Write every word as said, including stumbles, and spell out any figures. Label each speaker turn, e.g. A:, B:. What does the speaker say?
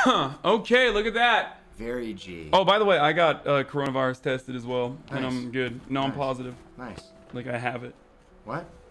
A: Okay, look at that.
B: Very G.
A: Oh, by the way, I got uh, coronavirus tested as well,
B: Nice.
A: and I'm good. No, I'm
B: Nice.
A: positive.
B: Nice.
A: Like I have it.
B: What?